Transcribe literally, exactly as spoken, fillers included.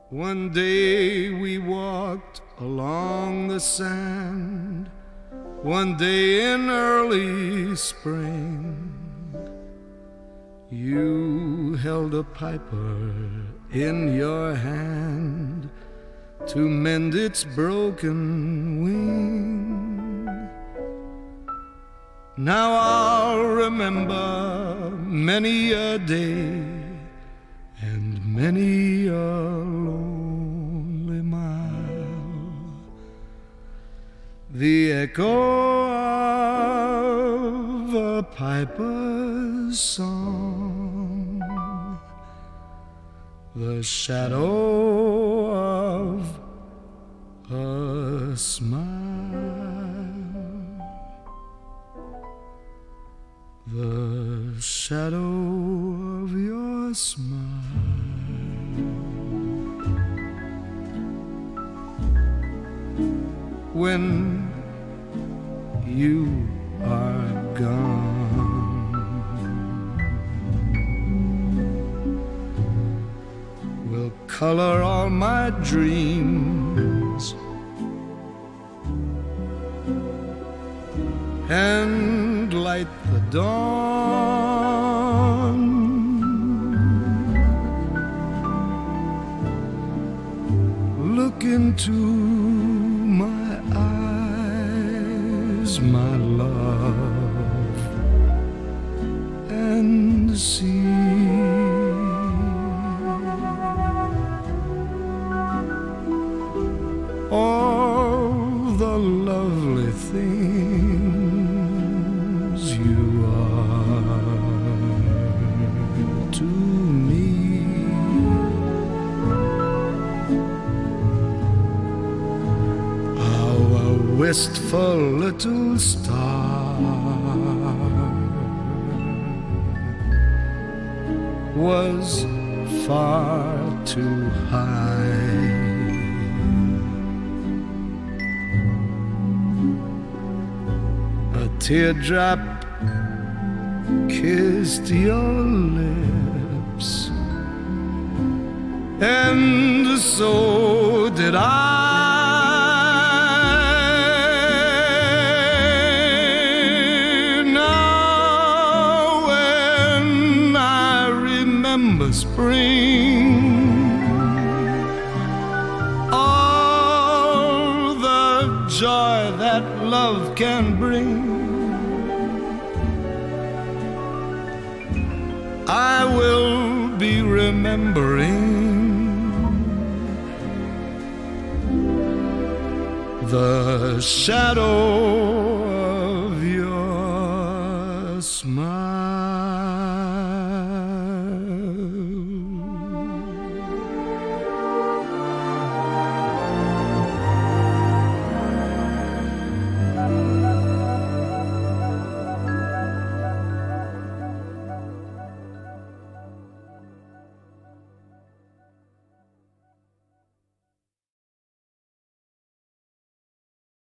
One day we walked along the sand, one day in early spring. You held a piper in your hand to mend its broken wing. Now I'll remember many a day and many a lonely mile, the echo of a piper's song, the shadow of a smile, the shadow of your smile. When you are gone, will color all my dreams and light the dawn. Look into my eyes, my love, and see all the lovely things you are to me. How a wistful little star was far too high. A teardrop kissed your lips, and so did I. Now when I remember spring, all the joy that love can bring, I will be remembering the shadow of your smile.